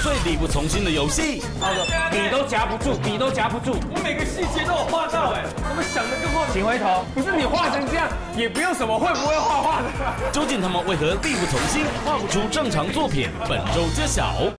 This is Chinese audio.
最力不从心的游戏。 浩哥，笔都夹不住，笔都夹不住。 我每个细节都有画到哎，我们想的跟画的。 请回头，不是你画成这样，也不用什么会不会画画的。 究竟他们为何力不从心，画不出正常作品？本周揭晓。